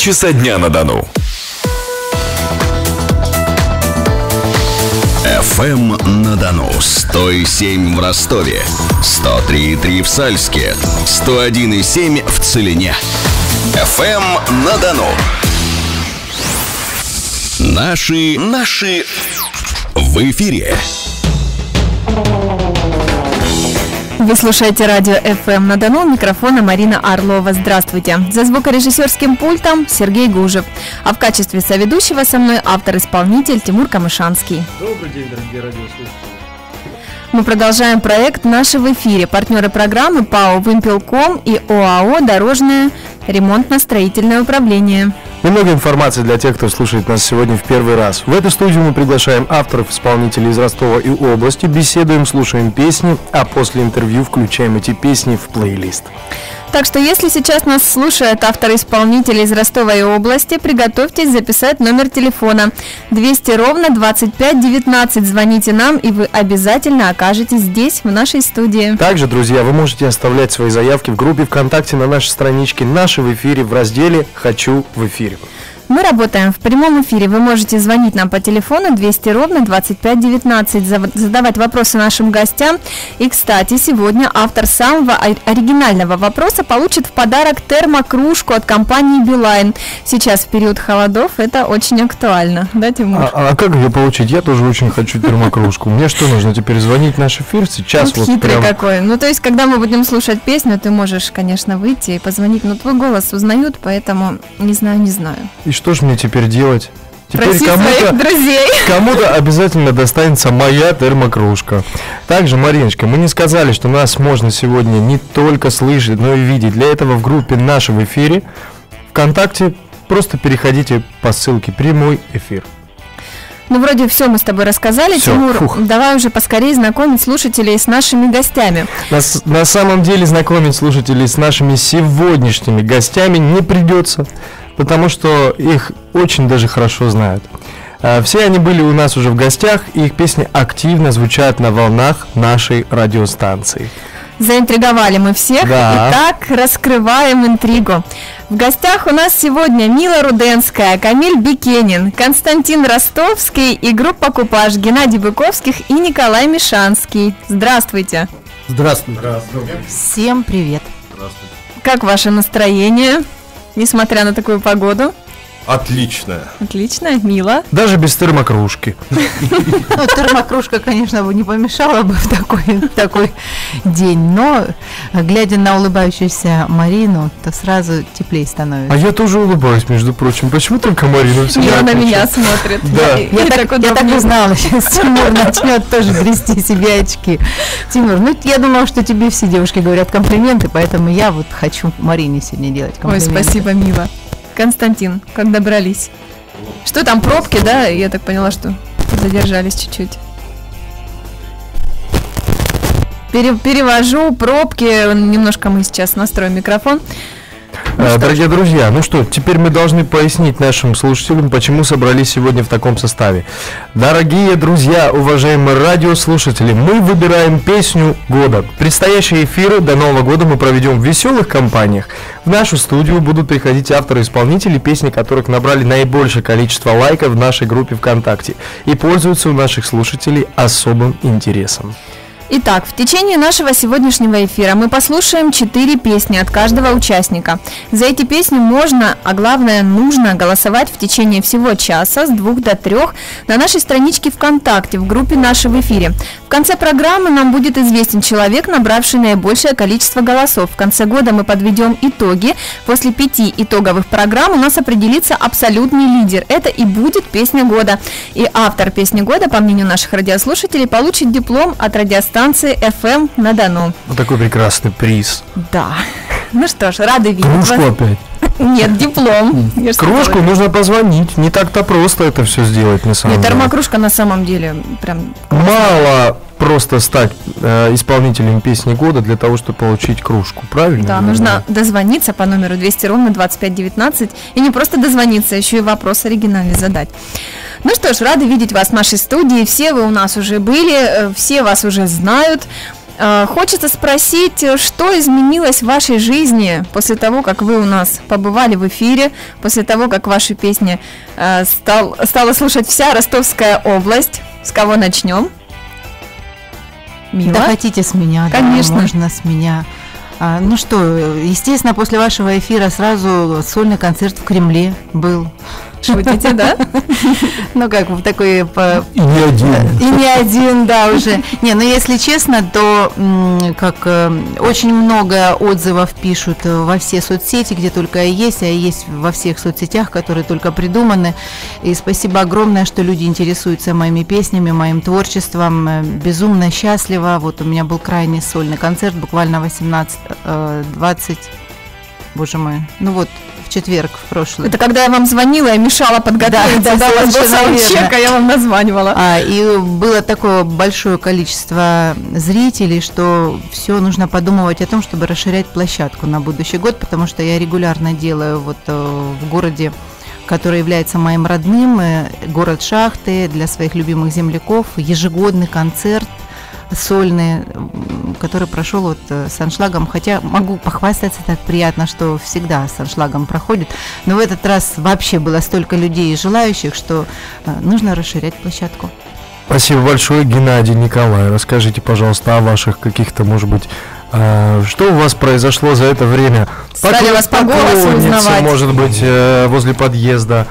часа дня на Дону. ФМ на Дону 100,7 в Ростове, 103,3 в Сальске, 101,7 в Целине. ФМ на Дону. Наши в эфире. Вы слушаете радио ФМ на Дону, у микрофона Марина Орлова. Здравствуйте. За звукорежиссерским пультом Сергей Гужев. А в качестве соведущего со мной автор-исполнитель Тимур Камышанский. Добрый день, дорогие радиослушатели. Мы продолжаем проект «Наши в эфире». Партнеры программы ПАО «Вымпелком» и ОАО «Дорожное ремонтно-строительное управление». Немного информации для тех, кто слушает нас сегодня в первый раз. В эту студию мы приглашаем авторов, исполнителей из Ростова и области, беседуем, слушаем песни, а после интервью включаем эти песни в плейлист. Так что, если сейчас нас слушают авторы-исполнители из Ростова и области, приготовьтесь записать номер телефона 200-25-19. Звоните нам, и вы обязательно окажетесь здесь, в нашей студии. Также, друзья, вы можете оставлять свои заявки в группе ВКонтакте на нашей страничке «Наши в эфире» в разделе «Хочу в эфире». Мы работаем в прямом эфире. Вы можете звонить нам по телефону 200-25-19, задавать вопросы нашим гостям. И, кстати, сегодня автор самого оригинального вопроса получит в подарок термокружку от компании «Билайн». Сейчас, в период холодов, это очень актуально. Да, Тимур? А как ее получить? Я тоже очень хочу термокружку. Мне что нужно теперь звонить в наш эфир сейчас? Вот хитрый какой. Ну, то есть, когда мы будем слушать песню, ты можешь, конечно, выйти и позвонить, но твой голос узнают, поэтому не знаю. И что же мне теперь делать? Теперь проси своих друзей. Кому-то обязательно достанется моя термокружка. Также, Мариночка, мы не сказали, что нас можно сегодня не только слышать, но и видеть. Для этого в группе «Наши в эфире» ВКонтакте просто переходите по ссылке «Прямой эфир». Ну, вроде все мы с тобой рассказали, всё, Тимур. фух. Давай уже поскорее знакомить слушателей с нашими гостями. На самом деле знакомить слушателей с нашими сегодняшними гостями не придется, потому что их очень даже хорошо знают. Все они были у нас уже в гостях, и их песни активно звучат на волнах нашей радиостанции. Заинтриговали мы всех. Да. Итак, раскрываем интригу. В гостях у нас сегодня Мила Руденская, Камиль Бекенин, Константин Ростовский и группа «Купаж», Геннадий Быковских и Николай Мишанский. Здравствуйте. Здравствуйте. Всем привет. Здравствуйте. Как ваше настроение, несмотря на такую погоду? Отлично. Отлично, Мила. Даже без термокружки. Ну, термокружка, конечно, бы не помешала бы в такой день, но, глядя на улыбающуюся Марину, то сразу теплее становится. А я тоже улыбаюсь, между прочим. Почему только Марина всегда Мила на отвечает? меня смотрит. Да. Я так и знала, сейчас Тимур начнет тоже грести себе очки. Тимур, ну я думала, что тебе все девушки говорят комплименты, поэтому я вот хочу Марине сегодня делать Ой, комплименты. спасибо, Мила. Константин, как добрались? Что там, пробки, да? Я так поняла, что задержались чуть-чуть. Перевожу пробки. Немножко мы сейчас настроим микрофон. Дорогие друзья, ну что, теперь мы должны пояснить нашим слушателям, почему собрались сегодня в таком составе. Дорогие друзья, уважаемые радиослушатели, мы выбираем песню года. Предстоящие эфиры до Нового года мы проведем в веселых компаниях. В нашу студию будут приходить авторы-исполнители, песни которых набрали наибольшее количество лайков в нашей группе ВКонтакте и пользуются у наших слушателей особым интересом. Итак, в течение нашего сегодняшнего эфира мы послушаем 4 песни от каждого участника. За эти песни можно, а главное нужно голосовать в течение всего часа с 2 до 3 на нашей страничке ВКонтакте в группе «Наши в эфире». В конце программы нам будет известен человек, набравший наибольшее количество голосов. В конце года мы подведем итоги. После 5 итоговых программ у нас определится абсолютный лидер. Это и будет песня года. И автор песни года, по мнению наших радиослушателей, получит диплом от радиостанции FM на Дону. Вот такой прекрасный приз. Да. Ну что ж, рады видеть Кружку вас. опять. Нет, диплом. Я же Кружку сказала. нужно позвонить. Не так-то просто это все сделать на самом Нет, деле. термокружка на самом деле прям... Мало просто стать исполнителем песни года для того, чтобы получить кружку, правильно? Да, нужно дозвониться по номеру 200-25-19 и не просто дозвониться, еще и вопрос оригинальный задать. Ну что ж, рады видеть вас в нашей студии. Все вы у нас уже были, все вас уже знают. Хочется спросить, что изменилось в вашей жизни после того, как вы у нас побывали в эфире, после того, как ваши песни стала слушать вся Ростовская область. С кого начнем? Мила? Да, хотите с меня? Конечно. Да, можно с меня. Ну что, естественно, после вашего эфира сразу сольный концерт в Кремле был. Шутите, да? Ну, как в такой... И не один. И не один, да, уже. Не, ну, если честно, то очень много отзывов пишут во все соцсети, где только есть, а есть во всех соцсетях, которые только придуманы. И спасибо огромное, что люди интересуются моими песнями, моим творчеством. Безумно счастлива. Вот у меня был крайний сольный концерт, буквально 18-20, боже мой, ну вот, в четверг, в прошлый. Это когда я вам звонила и мешала подготовиться, да, у вас был совершенно саундчек, а я вам названивала. И было такое большое количество зрителей, что все нужно подумывать о том, чтобы расширять площадку на будущий год, потому что я регулярно делаю вот в городе, который является моим родным, город Шахты, для своих любимых земляков, ежегодный концерт сольный, который прошел вот с аншлагом, хотя могу похвастаться, так приятно, что всегда с аншлагом проходит, но в этот раз вообще было столько людей и желающих, что нужно расширять площадку. Спасибо большое, Геннадий, Николай. Расскажите, пожалуйста, о ваших каких-то, может быть, что у вас произошло за это время? Стали вас по голосу узнавать. Может быть, возле подъезда,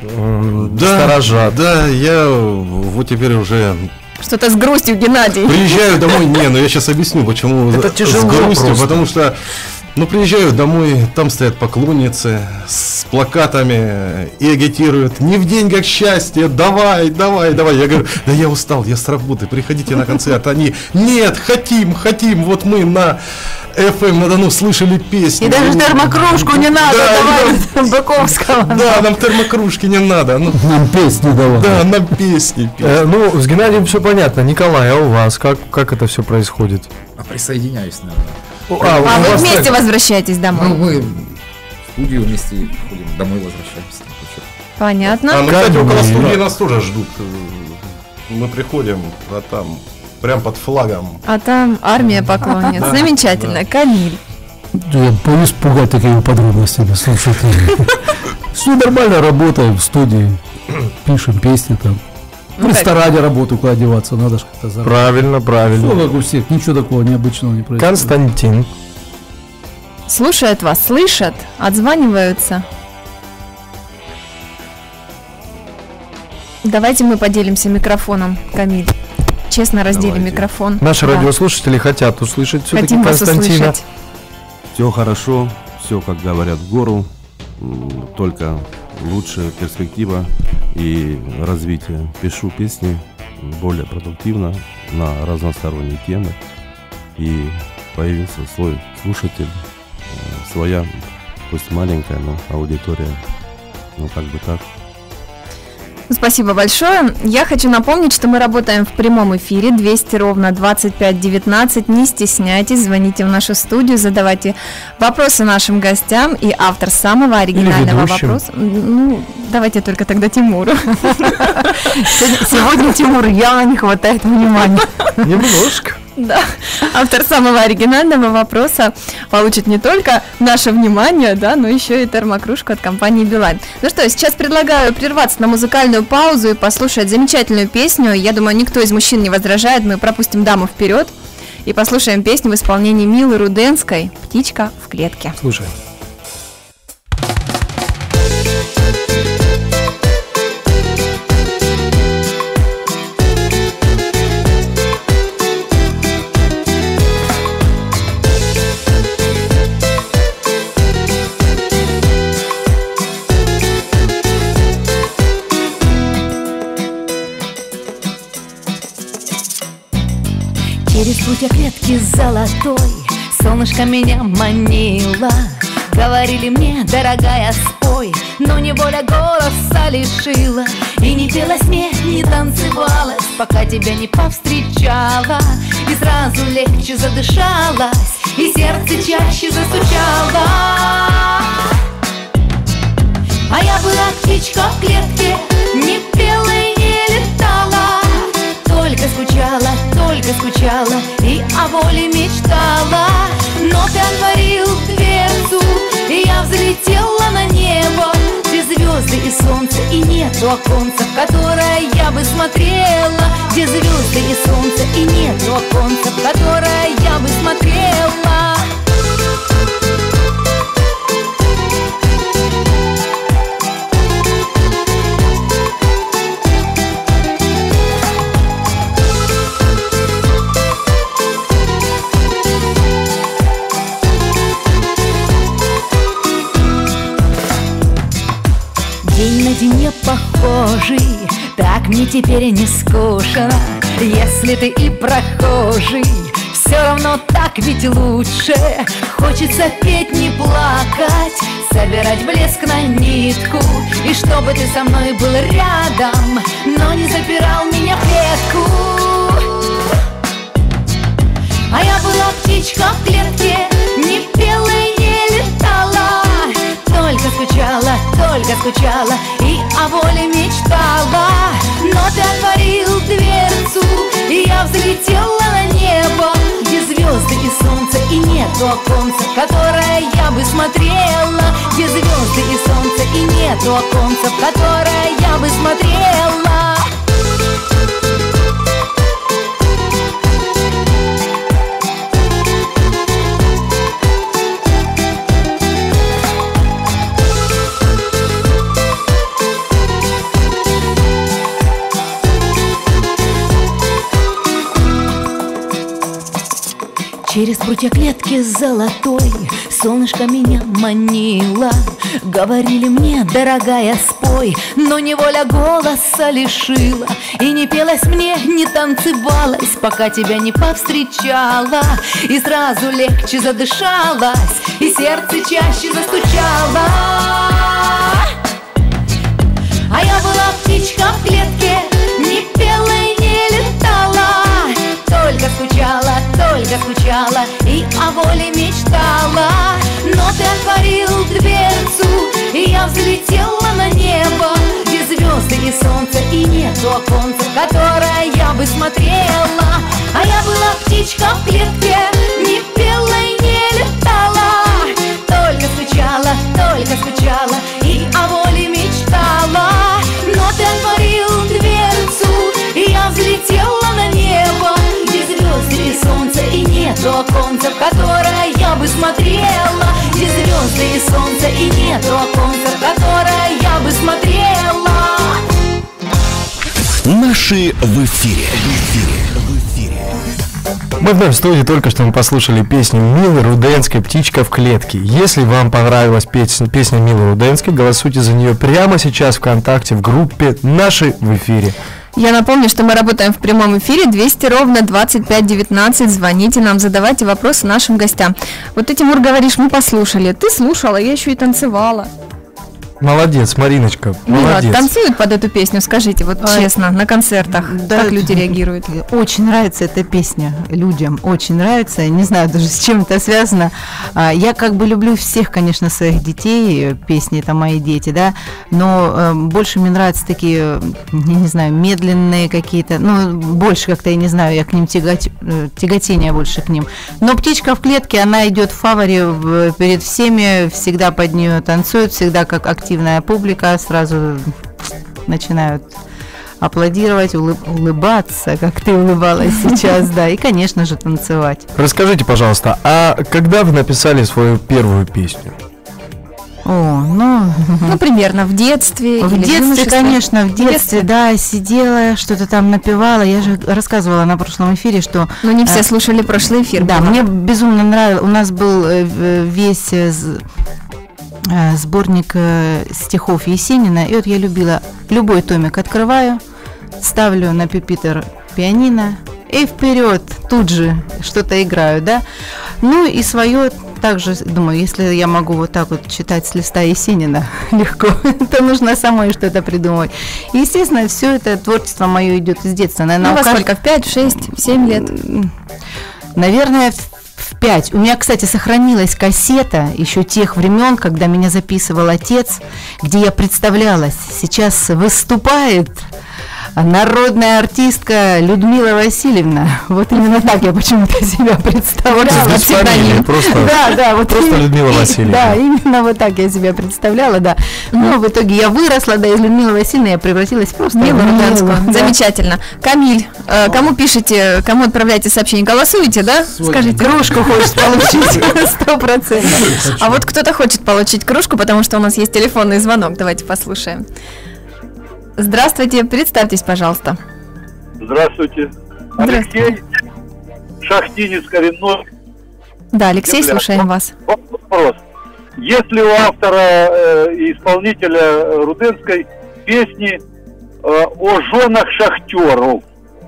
сторожат. Да, я вот теперь уже... Что-то с грустью, Геннадий. Приезжаю домой, но я сейчас объясню, почему это тяжело с грустью, просто. потому что, приезжаю домой, там стоят поклонницы с плакатами и агитируют: не в деньгах счастье, давай. Я говорю, да я устал, я с работы, приходите на концерт. Они: нет, хотим, вот мы на FM на Дону слышали песни. И даже термокружку не надо, давай, Быковского. Да, нам термокружки не надо. Нам песни давай. Да, нам песни. С Геннадием все понятно. Николай, а у вас как это все происходит? Присоединяюсь, наверное. Вы вместе возвращаетесь домой? Мы в студию вместе ходим, домой возвращаемся. Понятно. Кстати, около студии нас тоже ждут. Мы приходим, а там прям под флагом. А там армия поклонниц. Замечательно. Камиль. Я боюсь пугать такими подробностями, слушайте. Все нормально, работаем в студии, пишем песни там. В ресторане работаю, куда одеваться, надо же как-то заработать. Правильно. Все как у всех, ничего такого необычного не происходит. Константин. Слушают вас, слышат, отзваниваются. Давайте мы поделимся микрофоном, Камиль. Честно разделим микрофон. Наши Да. радиослушатели хотят услышать все-таки Хотим вас Константина. услышать. Все хорошо, все, как говорят, в гору, только лучше перспектива и развитие. Пишу песни более продуктивно на разносторонние темы, и появился свой слушатель, своя, пусть маленькая, но аудитория, как бы так. Спасибо большое. Я хочу напомнить, что мы работаем в прямом эфире 200-25-19. Не стесняйтесь, звоните в нашу студию, задавайте вопросы нашим гостям. И автор самого оригинального вопроса... давайте только тогда Тимуру. Сегодня Тимуру явно не хватает внимания. Немножко. Да, автор самого оригинального вопроса получит не только наше внимание, да, но еще и термокружку от компании Билайн. Ну что, сейчас предлагаю прерваться на музыкальную паузу и послушать замечательную песню. Я думаю, никто из мужчин не возражает, мы пропустим даму вперед и послушаем песню в исполнении Милы Руденской «Птичка в клетке». Слушай. Через путь клетки золотой солнышко меня манило. Говорили мне, дорогая, спой, но неволя голоса лишила. И не пелась мне, не танцевалась, пока тебя не повстречала. И сразу легче задышалась, и сердце чаще застучало. А я была птичка в клетке, не пела и не летала, только скучала, и о воле мечтала. Но ты отворил дверцу, и я взлетела на небо, где звезды и солнце, и нету оконца, в которое я бы смотрела. Где звезды и солнце, и нету оконца, в которое я бы смотрела. День на день не похожий, так мне теперь и не скучно. Если ты и прохожий, все равно так ведь лучше. Хочется петь, не плакать, собирать блеск на нитку. И чтобы ты со мной был рядом, но не запирал меня в клетку. А я была птичка в клетке, не пела и не летала, только скучала и о воле мечтала. Но ты отворил дверцу, и я взлетела на небо, где звезды и солнце, и нету оконца, в которое я бы смотрела. Где звезды и солнце, и нету оконца, в которое я бы смотрела. Через прутья клетки золотой солнышко меня манило. Говорили мне, дорогая, спой, но неволя голоса лишила. И не пелось мне, не танцевалось, пока тебя не повстречала. И сразу легче задышалось, и сердце чаще застучало. А я была птичка в клетке, не пела и не летала, только скучала и о воле мечтала. Но ты отворил дверцу, и я взлетела на небо, где звезды и солнце, и нету оконца, в которое я бы смотрела. А я была птичка в клетке, не пела и не летала, только скучала и о воле мечтала. Но ты отворил дверцу, и я взлетела на небо, где звезды и солнце, и нету оконца, в которое я бы смотрела. Где звезды и солнце, и нету оконца, в которое я бы смотрела. Наши в эфире. Мы вновь в студии, только что мы послушали песню Милы Руденской «Птичка в клетке». Если вам понравилась песня Милы Руденской, голосуйте за нее прямо сейчас ВКонтакте в группе «Наши в эфире». Я напомню, что мы работаем в прямом эфире 200-25-19. Звоните нам, задавайте вопросы нашим гостям. Вот ты, Тимур, говоришь, мы послушали. Ты слушала, я еще и танцевала. Молодец, Мариночка, молодец. Мила, танцуют под эту песню, скажите, вот честно, на концертах, да, как люди реагируют? Очень нравится эта песня людям, очень нравится, не знаю даже с чем это связано. Я как бы люблю всех, конечно, своих детей, песни это мои дети, да, но больше мне нравятся такие, я не знаю, медленные какие-то, ну, больше как-то, я не знаю, я к ним тяготение больше к ним. Но «Птичка в клетке», она идет в фаворе перед всеми, всегда под нее танцуют, всегда как активная публика сразу начинают аплодировать, улыбаться, как ты улыбалась сейчас, да, и, конечно же, танцевать. Расскажите, пожалуйста, а когда вы написали свою первую песню? Ну, примерно в детстве. В детстве, конечно, в детстве, да, сидела, что-то там напевала. Я же рассказывала на прошлом эфире, что... Но не все слушали прошлый эфир. Да, мне безумно нравилось. У нас был весь сборник стихов Есенина, и вот я любила любой томик открываю, ставлю на пюпитр пианино и вперед тут же что-то играю, да. Ну и свое также, думаю, если я могу вот так вот читать с листа Есенина легко, то нужно самой что-то придумывать. И, естественно, все это творчество мое идет из детства. Наверное, во сколько? В 5, 6, 7 лет? Наверное, в 5. У меня, кстати, сохранилась кассета еще тех времен, когда меня записывал отец, где я представлялась. Сейчас выступает народная артистка Людмила Васильевна. Вот именно так я почему-то себя представляла. Без фамилии, просто, да, вот просто Людмила Васильевна. Да, именно вот так я себя представляла, да. Но в итоге я выросла, да, из Людмилы Васильевны я превратилась просто в Милу Руденскую. Да. Замечательно. Камиль, кому пишете, кому отправляете сообщение? Голосуете, да? Скажите. Кружку хочешь получить 100%. А вот кто-то хочет получить кружку, потому что у нас есть телефонный звонок. Давайте послушаем. Здравствуйте, представьтесь, пожалуйста. Здравствуйте. Алексей, Шахтинец, коренной. Да, Алексей, слушаем вас. Вопрос. Есть ли у автора и исполнителя Руденской песни о женах шахтеров?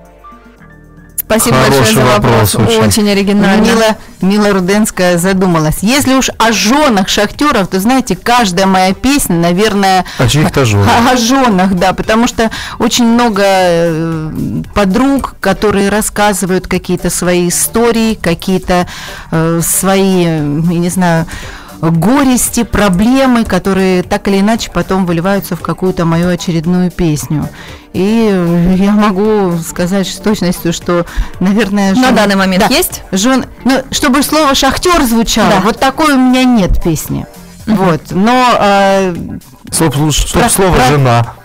Спасибо Хороший большое за вопрос. Очень оригинально. Мила Руденская задумалась. Если уж о женах шахтеров, то, знаете, каждая моя песня, наверное... О чьих-то женах. О женах, да, потому что очень много подруг, которые рассказывают какие-то свои истории, какие-то свои, я не знаю, горести, проблемы, которые так или иначе потом выливаются в какую-то мою очередную песню. И я могу сказать с точностью, что, наверное... На данный момент есть? Чтобы слово «шахтер» звучало, да. Вот такой у меня нет песни. Вот, но... Слово «жена».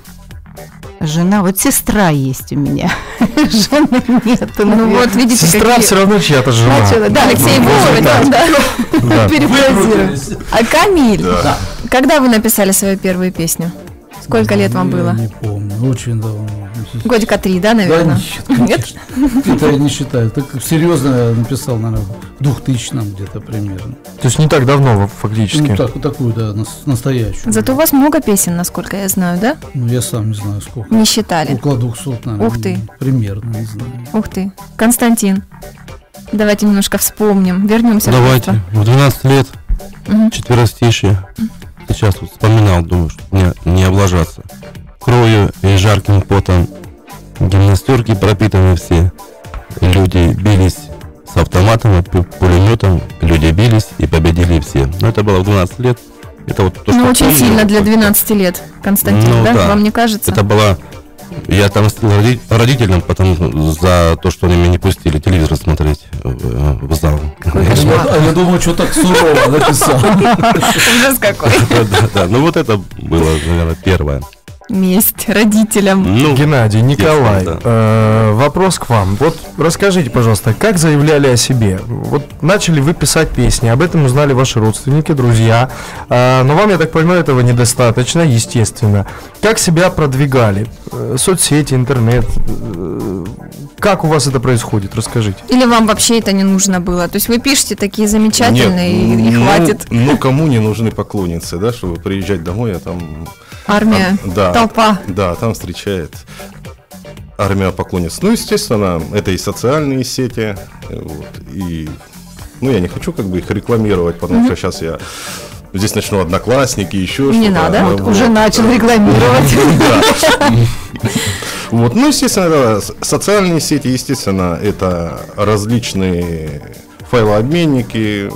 Жена, вот сестра есть у меня. Жены нет. Ну вот, видите, сестра все равно чья-то жена. Да, Алексей Вовремя, да. Перефразируем. А Камиль, когда вы написали свою первую песню? Сколько лет вам было? Не помню, очень давно. Годика 3, да, наверное? Да, нет? Это я не считаю. Так серьезно я написал, наверное, в 2000-м где-то примерно. То есть не так давно фактически? Ну, такую, да, настоящую. Зато у вас много песен, насколько я знаю, да? Ну, я сам не знаю, сколько. Не считали? Около 200, наверное. Ух ты. Примерно, не знаю. Ух ты. Константин, давайте немножко вспомним, вернемся. Давайте, в 12 лет, четверостишие. Сейчас вот вспоминал, думаю, что не облажаться. Кровью и жарким потом гимнастерки пропитаны все. Люди бились с автоматом, пулеметом, люди бились и победили все. Но это было в 12 лет. Это вот то, что очень помню, сильно для 12 лет, Константин, ну, да? Вам не кажется? Это была... Я отомстил родителям потому, за то, что они меня не пустили телевизор смотреть в зал. Я думаю, что так сурово написал. Ужас какой. Да, ну вот это было, наверное, первое. Месть родителям. Ну, Геннадий, Николай, вопрос к вам. Вот расскажите, пожалуйста, как заявляли о себе? Вот начали вы писать песни, об этом узнали ваши родственники, друзья, но вам, я так понимаю, этого недостаточно, естественно. Как себя продвигали? Соцсети, интернет? Как у вас это происходит? Расскажите. Или вам вообще это не нужно было? То есть вы пишете такие замечательные, и хватит? Ну, кому не нужны поклонницы, да, чтобы приезжать домой, а там... Армия, толпа. Да, там встречает армия поклонниц. Ну, естественно, это и социальные сети, вот, и, ну, я не хочу как бы их рекламировать, потому что сейчас я здесь начну Одноклассники, еще что-то. Не надо, уже начал рекламировать. Вот, ну, естественно, социальные сети, естественно, это различные файлообменники,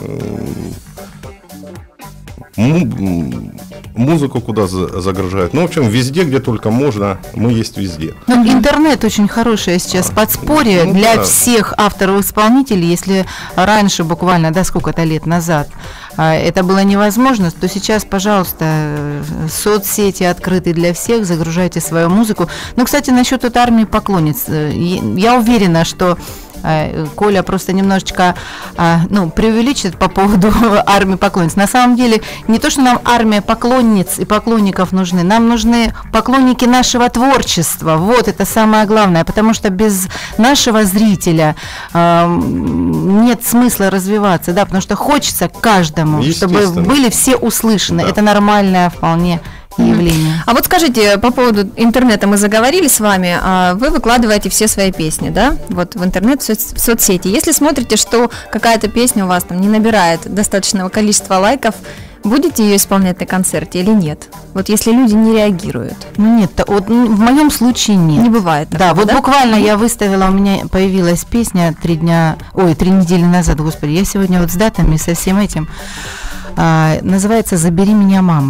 музыку куда загружают. Ну, в общем, везде, где только можно, мы есть везде. Ну, интернет очень хорошее сейчас подспорье для всех авторов-исполнителей. Если раньше, буквально, да, сколько-то лет назад, это было невозможно, то сейчас, пожалуйста, соцсети открыты для всех, загружайте свою музыку. Ну, кстати, насчет этой армии поклонниц, я уверена, что Коля просто немножечко преувеличит по поводу армии поклонниц. На самом деле, не то, что нам армия поклонниц и поклонников нужны, нам нужны поклонники нашего творчества. Вот это самое главное, потому что без нашего зрителя нет смысла развиваться, да, потому что хочется каждому, чтобы были все услышаны. Да. Это нормальное вполне явление. А вот скажите, по поводу интернета мы заговорили с вами, вы выкладываете все свои песни, да, вот в интернет, в соцсети. Если смотрите, что какая-то песня у вас там не набирает достаточного количества лайков, будете ее исполнять на концерте или нет? Вот если люди не реагируют. Ну нет, вот в моем случае нет. Не бывает такого, да? Вот буквально я выставила, у меня появилась песня 3 недели назад, господи, я сегодня вот с датами, со всем этим, называется «Забери меня, мама».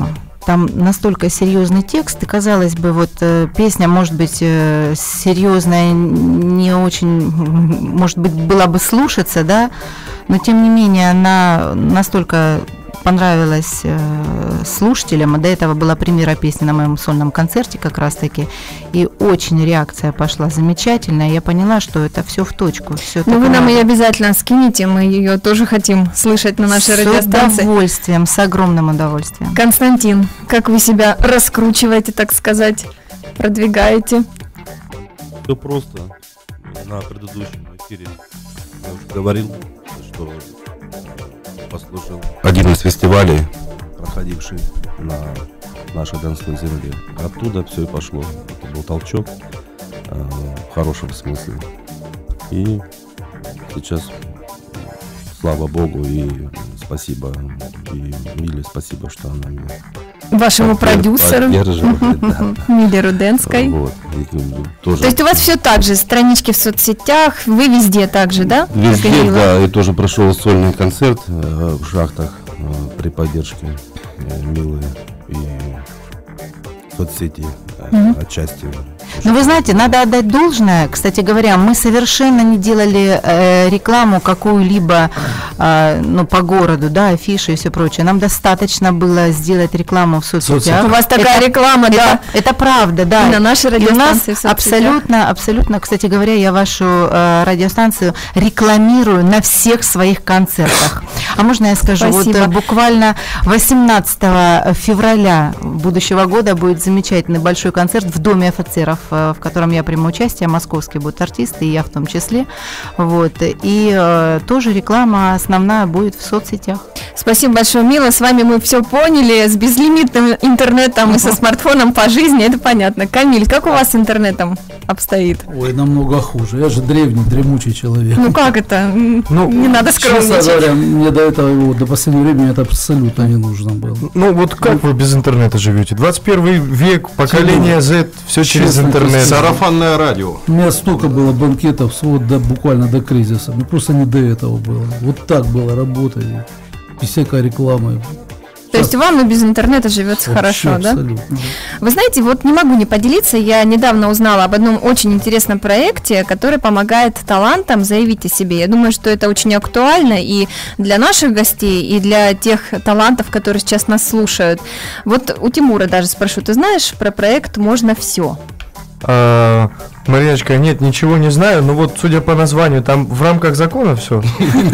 там настолько серьезный текст, и, казалось бы, вот песня, может быть, серьезная, не очень, может быть, была бы слушаться, да, но, тем не менее, она настолько понравилась слушателям, а до этого была премьера песни на моем сольном концерте как раз-таки, и очень реакция пошла замечательная, я поняла, что это все в точку. Ну вы нам ее обязательно скинете, мы ее тоже хотим слышать на нашей радиостанции. С удовольствием, с огромным удовольствием. Константин, как вы себя раскручиваете, так сказать, продвигаете? Все просто. На предыдущем эфире я уже говорил, что послушал один из фестивалей, проходивший на нашей Донской земле. Оттуда все и пошло. Это был толчок в хорошем смысле. И сейчас, слава Богу, и спасибо, и Миле спасибо, что она меня вашему продюсеру Миле Руденской. Вот. То есть у вас все так же, странички в соцсетях, вы везде так же, да? Везде, да, и тоже прошел сольный концерт в Шахтах при поддержке Милы и соцсети отчасти. Ну, вы знаете, надо отдать должное. Кстати говоря, мы совершенно не делали рекламу какую-либо, по городу, да, афиши и все прочее. Нам достаточно было сделать рекламу в соцсетях. У вас такая реклама, да? Это правда, да. И на нашей радиостанции в соцсетях. Абсолютно, кстати говоря, я вашу радиостанцию рекламирую на всех своих концертах. А можно я скажу? Спасибо. Вот буквально 18 февраля будущего года будет замечательный большой концерт в Доме офицеров, в котором я приму участие, московские будут артисты, и я в том числе. Вот. И тоже реклама основная будет в соцсетях. Спасибо большое, Мила. С вами мы все поняли. С безлимитным интернетом и со смартфоном по жизни, это понятно. Камиль, как у вас с интернетом обстоит? Ой, намного хуже. Я же древний, дремучий человек. Ну как это? Не надо скромничать. Честно говоря, мне до этого, до последнего времени это абсолютно не нужно было. Ну вот как вы без интернета живете? 21 век, поколение Z, все через интернет. Сарафанное радио. У меня столько было банкетов, буквально до кризиса. Мне просто не до этого было. Вот так было работать. Без всякой рекламы. То есть вам и без интернета живется хорошо, да? Абсолютно. Вы знаете, вот не могу не поделиться, я недавно узнала об одном очень интересном проекте, который помогает талантам заявить о себе. Я думаю, что это очень актуально и для наших гостей, и для тех талантов, которые сейчас нас слушают. Вот у Тимура даже спрошу, ты знаешь про проект «Можно все»? Мариночка, нет, ничего не знаю, но вот судя по названию, там в рамках закона все.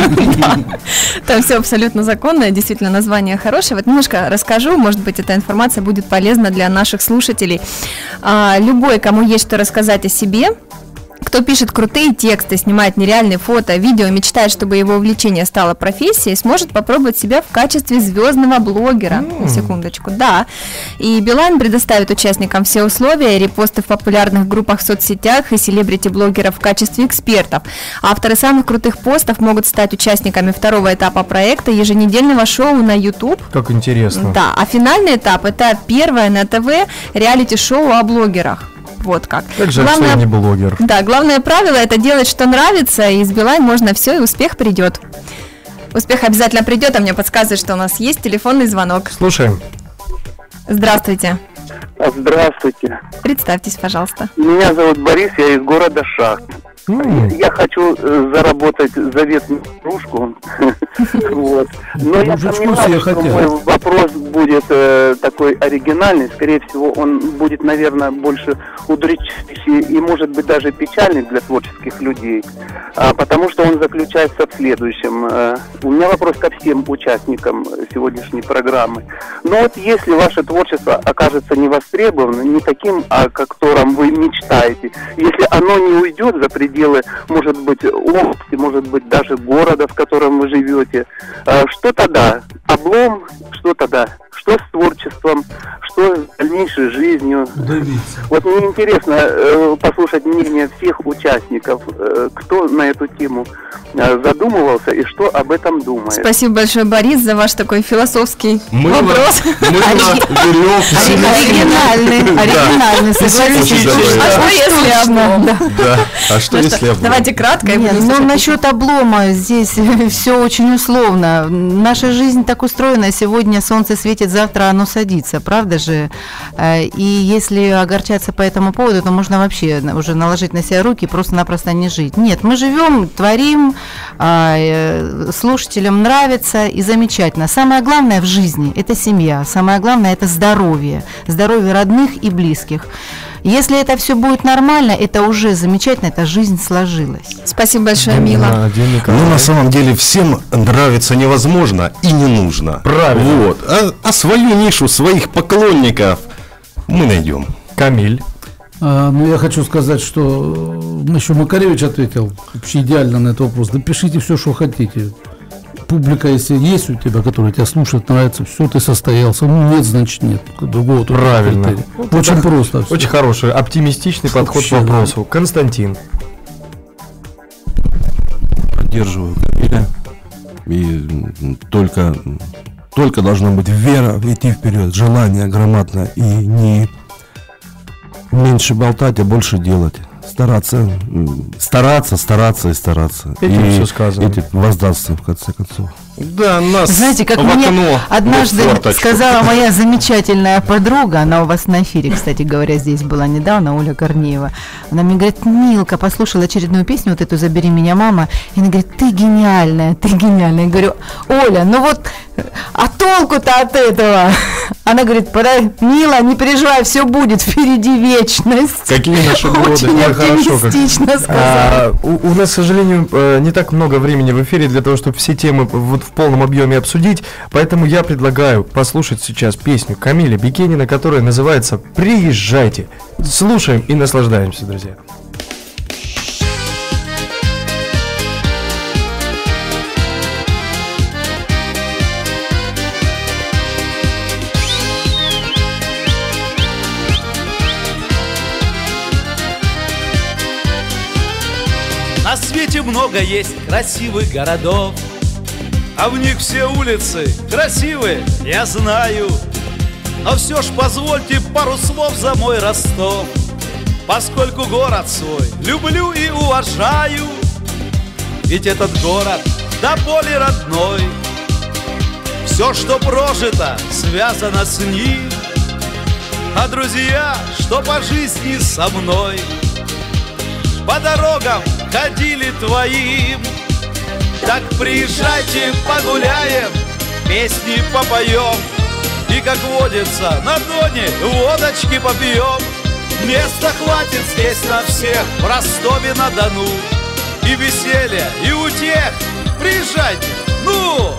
Там все абсолютно законно, действительно название хорошее. Вот немножко расскажу, может быть, эта информация будет полезна для наших слушателей. Любой, кому есть что рассказать о себе, кто пишет крутые тексты, снимает нереальные фото, видео, мечтает, чтобы его увлечение стало профессией, сможет попробовать себя в качестве звездного блогера. Секундочку, да. И Билайн предоставит участникам все условия, репосты в популярных группах в соцсетях и селебрити-блогеров в качестве экспертов. Авторы самых крутых постов могут стать участниками второго этапа проекта еженедельного шоу на YouTube. Как интересно. Да, а финальный этап – это первое на ТВ реалити-шоу о блогерах. Вот как. Как жаль, что я не блогер. Да, главное правило – это делать, что нравится, и с Билайн можно все, и успех придет. Успех обязательно придет, а мне подсказывает, что у нас есть телефонный звонок. Слушаем. Здравствуйте. Здравствуйте. Представьтесь, пожалуйста. Меня зовут Борис, я из города Шахт. Я хочу заработать заветную кружку. Но я сомневаюсь, что мой вопрос будет такой оригинальный. Скорее всего, он будет, наверное, больше удручающий и, может быть, даже печальный для творческих людей. Потому что он заключается в следующем. У меня вопрос ко всем участникам сегодняшней программы. Но вот если ваше творчество окажется не востребованным, не таким, о котором вы мечтаете, если оно не уйдет за пределы, может быть, области, может быть, даже города, в котором вы живете, что тогда? Облом? Что тогда? Что с творчеством? Что с дальнейшей жизнью? Вот мне интересно послушать мнение всех участников, кто на эту тему задумывался и что об этом думает. Спасибо большое, Борис, за ваш такой философский вопрос. Оригинальный, согласитесь. А что если облом? А что если облом? Давайте кратко. Ну, насчет облома здесь все очень условно. Наша жизнь так устроена. Сегодня солнце светит падает, завтра оно садится, правда же? И если огорчаться по этому поводу, то можно вообще уже наложить на себя руки и просто-напросто не жить. Нет, мы живем, творим, слушателям нравится и замечательно. Самое главное в жизни – это семья, самое главное – это здоровье, здоровье родных и близких. Если это все будет нормально, это уже замечательно, эта жизнь сложилась. Спасибо большое, Мила. Ну, на самом деле, всем нравится невозможно и не нужно. Правильно. Вот. А свою нишу, своих поклонников мы найдем. Камиль. Ну, я хочу сказать, что еще Макаревич ответил вообще идеально на этот вопрос. Да пишите все, что хотите. Публика, если есть у тебя, которая тебя слушает, нравится, все, ты состоялся. Ну, нет, значит нет. Другого правильно. Вот очень просто. Все. Очень хороший, оптимистичный подход к вопросу. Константин. Поддерживаю Камиля. И только должна быть вера, идти вперед, желание громадное и не меньше болтать, а больше делать. Стараться и стараться. Этим все сказано. Этим воздастся, в конце концов. Да, нас знаете, как мне однажды сказала моя замечательная подруга, она у вас на эфире, кстати говоря, здесь была недавно, Оля Корнеева. Она мне говорит: Милка, послушала очередную песню, вот эту «Забери меня, мама», и она говорит: ты гениальная. Я говорю: Оля, ну вот, а толку-то от этого? Она говорит: Мила, не переживай, все будет, впереди вечность. Какие наши годы. Очень оптимистично сказала. У нас, к сожалению, не так много времени в эфире для того, чтобы все темы вот в полном объеме обсудить, поэтому я предлагаю послушать сейчас песню Камиля Бекенина, которая называется «Приезжайте». Слушаем и наслаждаемся, друзья. На свете много есть красивых городов, а в них все улицы красивые, я знаю. Но все ж позвольте пару слов за мой Ростов, поскольку город свой люблю и уважаю. Ведь этот город до боли родной, все, что прожито, связано с ним. А друзья, что по жизни со мной, по дорогам ходили твоим. Так приезжайте, погуляем, песни попоем, и, как водится, на доне водочки попьем. Места хватит здесь на всех, в Ростове-на-Дону. И веселья, и утех, приезжайте, ну!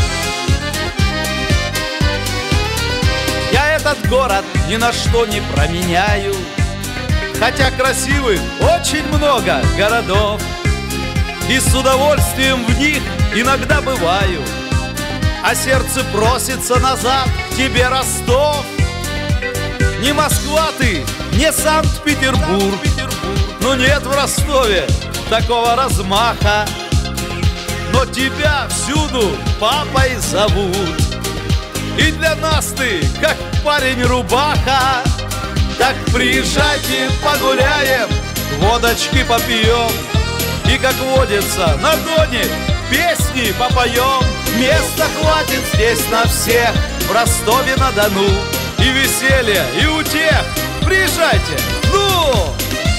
Я этот город ни на что не променяю, хотя красивых очень много городов, и с удовольствием в них иногда бываю. А сердце просится назад к тебе, Ростов. Не Москва ты, не Санкт-Петербург, но нет в Ростове такого размаха. Но тебя всюду папой зовут, и для нас ты как парень-рубаха. Так приезжайте, погуляем, водочки попьем, и, как водится, на доне песни попоем. Места хватит здесь на всех, в Ростове-на-Дону. И веселье, и утех, приезжайте, ну!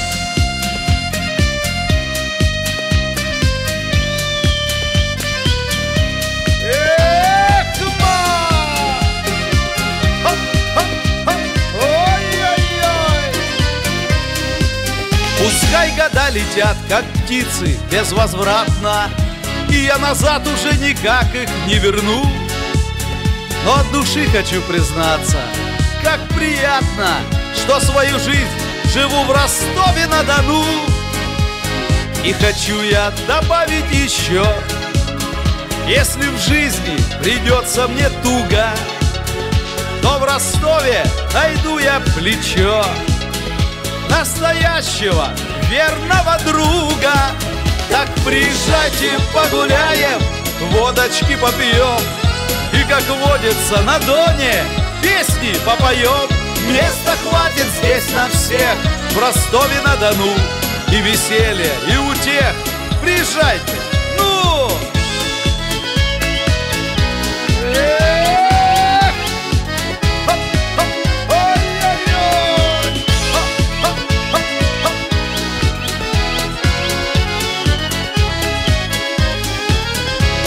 Пускай года летят, как птицы, безвозвратно, и я назад уже никак их не верну. Но от души хочу признаться, как приятно, что свою жизнь живу в Ростове-на-Дону. И хочу я добавить еще: если в жизни придется мне туго, то в Ростове найду я плечо настоящего верного друга. Так приезжайте, погуляем, водочки попьем, и, как водится, на доне песни попоем. Места хватит здесь на всех, в Ростове-на-Дону. И веселье, и утех, приезжайте, ну!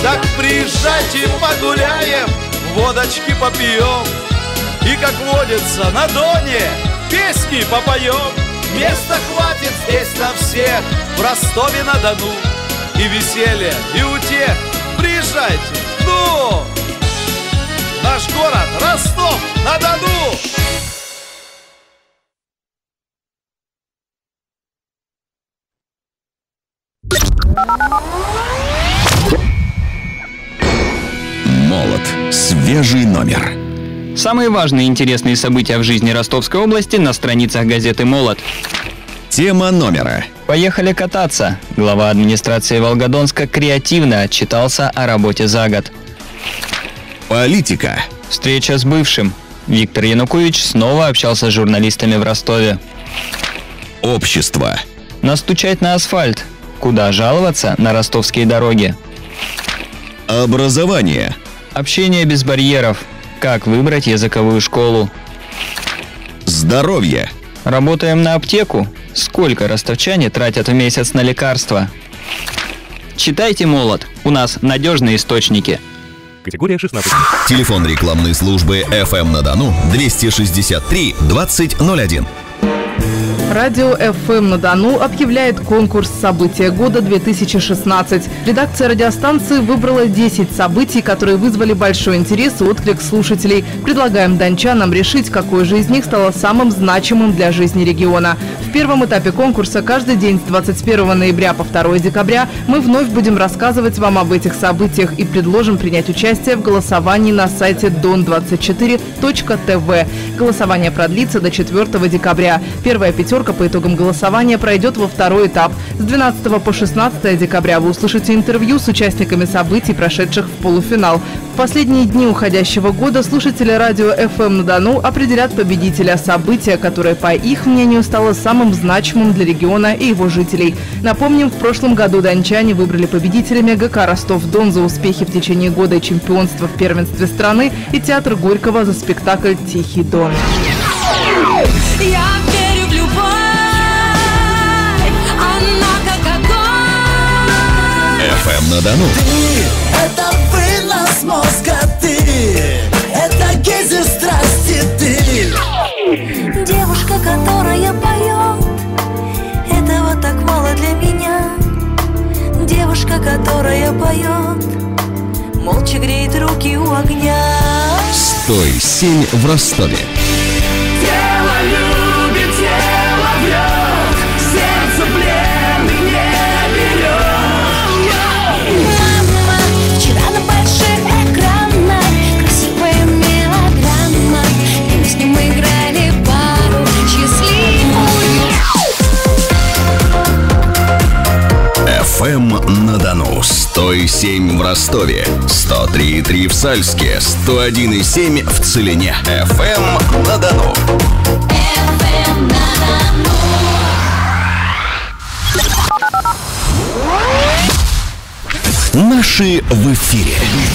Так приезжайте, погуляем, водочки попьем. И, как водится, на Доне песни попоем. Места хватит здесь на всех, в Ростове-на-Дону. И веселье, и утех, приезжайте, ну! Наш город Ростов-на-Дону! Молот. Свежий номер. Самые важные и интересные события в жизни Ростовской области на страницах газеты «Молот». Тема номера. Поехали кататься. Глава администрации Волгодонска креативно отчитался о работе за год. Политика. Встреча с бывшим. Виктор Янукович снова общался с журналистами в Ростове. Общество. Настучать на асфальт. Куда жаловаться на ростовские дороги. Образование. Общение без барьеров. Как выбрать языковую школу. Здоровье. Работаем на аптеку. Сколько ростовчане тратят в месяц на лекарства? Читайте «Молот». У нас надежные источники. Категория 16. Телефон рекламной службы FM на Дону 263 2001. Радио FM на Дону объявляет конкурс «События года 2016». Редакция радиостанции выбрала 10 событий, которые вызвали большой интерес и отклик слушателей. Предлагаем дончанам решить, какое же из них стало самым значимым для жизни региона. В первом этапе конкурса каждый день с 21 ноября по 2 декабря мы вновь будем рассказывать вам об этих событиях и предложим принять участие в голосовании на сайте don24.tv. Голосование продлится до 4 декабря. Первая пятерка по итогам голосования пройдет во второй этап. С 12 по 16 декабря вы услышите интервью с участниками событий, прошедших в полуфинал. В последние дни уходящего года слушатели радио FM на Дону определят победителя события, которое, по их мнению, стало самым значимым для региона и его жителей. Напомним, в прошлом году дончане выбрали победителями ГК Ростов-Дон за успехи в течение года и чемпионство в первенстве страны и театр Горького за спектакль «Тихий Дон». Я верю в любовь, она как огонь. FM на Дону. Ты — это вынос мозга, ты — это гейзер страсти, ты. Девушка, которая поет, этого так мало для меня. Девушка, которая поет, молча греет руки у огня. 107 в Ростове. Тело любит, тело врет, сердце пленных не берет. Мама, вчера на больших экранах красивая мелодрама. Песню мы играли пару счастливую. FM на Дону. 107 в Ростове, 103,3 в Сальске, 101,7 в Целине. FM на Дону. Наши в эфире.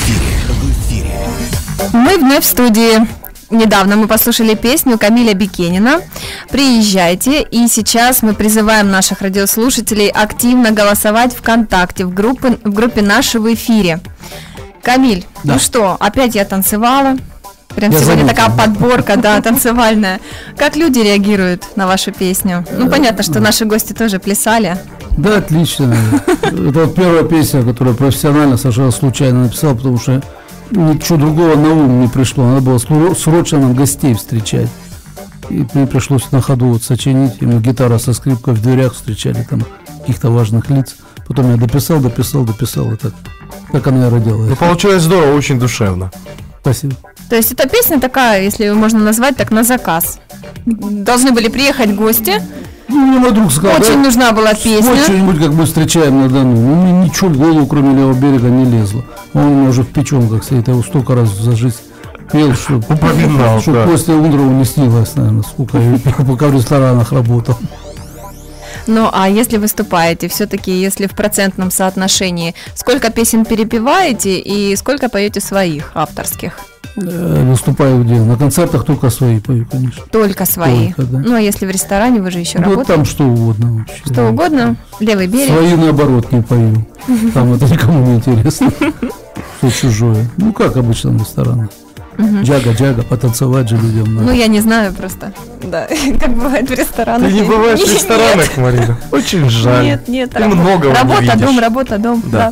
Мы вновь в студии. Недавно мы послушали песню Камиля Бекенина «Приезжайте», и сейчас мы призываем наших радиослушателей активно голосовать ВКонтакте в группе «Наши в эфире». Камиль, да. Ну что, опять я танцевала. Прям я сегодня такая подборка, да, танцевальная. Как люди реагируют на вашу песню? Ну, понятно, что наши гости тоже плясали. Да, отлично. Это первая песня, которую профессионально совершенно случайно написал, потому что ничего другого на ум не пришло. Надо было срочно нам гостей встречать. И мне пришлось на ходу вот сочинить. И мы гитара со скрипкой в дверях встречали там каких-то важных лиц. Потом я дописал. И так она и родилась. Ну, получилось здорово, очень душевно. Спасибо. То есть эта песня такая, если можно назвать так, на заказ. Должны были приехать гости. Ну, мой друг сказал, очень нужна была песня. Вот что-нибудь, как мы встречаем на Дону. Ну, мне ничего в голову, кроме левого берега, не лезло. Он у меня уже в печенках стоит. Я его столько раз за жизнь пел, что после Ундрова не снилось, наверное, сколько я пел, пока в ресторанах работал. Ну, а если выступаете, все-таки, если в процентном соотношении, сколько песен перепеваете и сколько поете своих, авторских? Выступаю где? На концертах только свои пою, конечно. Только свои? Только, да. Ну, а если в ресторане, вы же еще работаете? Вот там что угодно вообще. Что угодно? Левый берег? Свои, наоборот, не пою. Там это никому не интересно. что чужое. Ну, как обычно в ресторанах. Джага-джага, потанцевать же людям надо. Ну, я не знаю просто, да, как бывает в ресторанах. Ты не бываешь в ресторанах, Марина? Очень жаль. Нет, Ты многого не видишь. Работа, дом, да.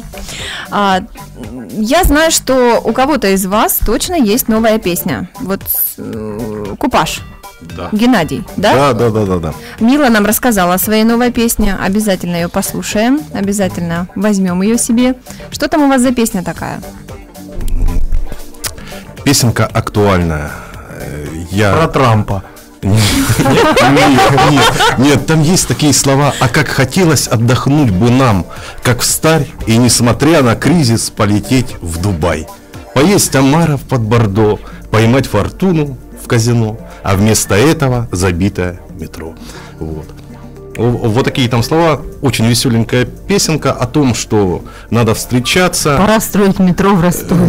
Я знаю, что у кого-то из вас точно есть новая песня. Вот «Купаж». Да. Геннадий, да? Да. Мила нам рассказала о своей новой песне. Обязательно ее послушаем, обязательно возьмем ее себе. Что там у вас за песня такая? Песенка актуальная. Про Трампа. Нет, там есть такие слова: а как хотелось отдохнуть бы нам, как встарь, и несмотря на кризис полететь в Дубай, поесть омаров под Бордо, поймать фортуну в казино, а вместо этого забитое метро. Вот такие там слова. Очень веселенькая песенка о том, что надо встречаться. Пора строить метро в Ростове.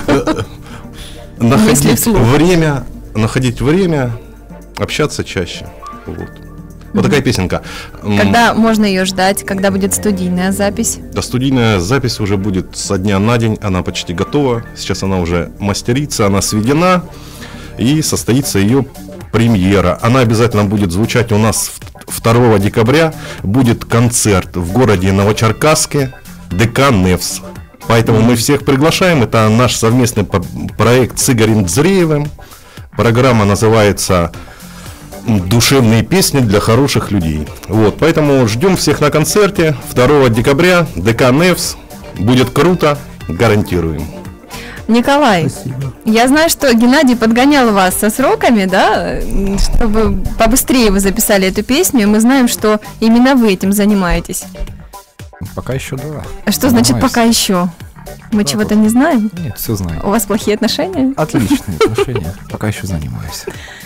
Находить время, общаться чаще. Вот такая песенка. Когда можно ее ждать? Когда будет студийная запись? Да, студийная запись уже будет со дня на день. Она почти готова. Сейчас она уже мастерится, она сведена. И состоится ее премьера. Она обязательно будет звучать у нас 2 декабря. Будет концерт в городе Новочеркасске, ДК «Невс». Поэтому мы всех приглашаем. Это наш совместный проект с Игорем Дзреевым. Программа называется «Душевные песни для хороших людей». Поэтому ждем всех на концерте 2 декабря, ДК «Невс». Будет круто, гарантируем. Николай, я знаю, что Геннадий подгонял вас со сроками, да, чтобы побыстрее вы записали эту песню, и мы знаем, что именно вы этим занимаетесь. Пока еще да. А что значит пока еще? Мы чего-то не знаем? Нет, все знаем. У вас плохие отношения? Отличные отношения. Пока еще занимаюсь.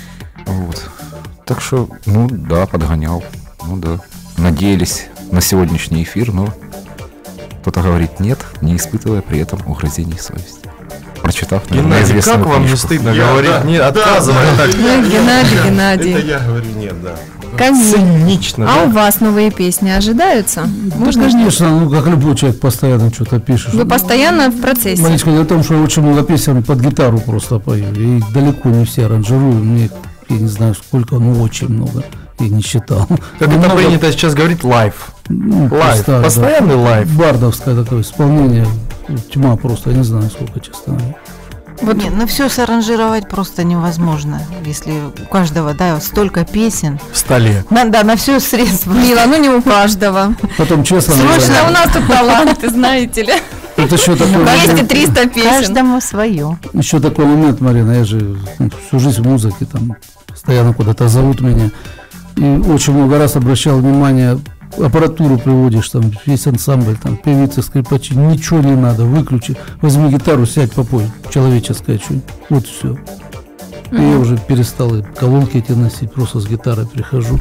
Так что, подгонял. Надеялись на сегодняшний эфир, но кто-то говорит нет, не испытывая при этом угрызений совести. Прочитав, наверное, известную как вам не стыдно говорить, не отказывая так? Геннадий. Это я говорю нет, да. Цинично. А у вас новые песни ожидаются? Можно, конечно, как любой человек постоянно что-то пишет. Вы постоянно в процессе? Маричка, дело в том, что я очень много песен под гитару просто пою. И далеко не все аранжирую. Мне, я не знаю сколько, но очень много. Я не считал. Как это принято сейчас говорить, лайв. Лайв. Постоянный лайв. Бардовское такое исполнение. Тьма просто, я не знаю, сколько честно. Нет, все саранжировать просто невозможно, если у каждого, столько песен. В столе. На все средства. Мила, не у каждого. Потом честно. Срочно, у нас тут таланты, знаете ли. Это еще такой 200-300 песен. Каждому свое. Еще такой момент, Марина, я же всю жизнь в музыке, там постоянно куда-то зовут меня. И очень много раз обращал внимание, аппаратуру приводишь, там весь ансамбль, там певицы, скрипачи, ничего не надо, выключи, возьми гитару, сядь, попой, человеческое что-нибудь, вот все. И я уже перестал колонки эти носить, просто с гитарой прихожу.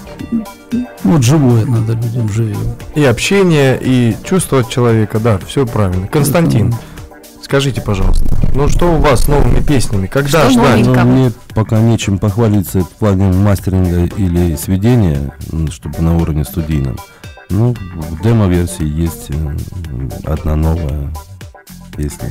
Вот живое надо людям, живее. И общение, и чувствовать человека, да, все правильно. Константин, скажите, пожалуйста, что у вас с новыми песнями? Когда ждать? Мне пока нечем похвалиться в плане мастеринга или сведения, чтобы на уровне студийном. В демо-версии есть одна новая песня.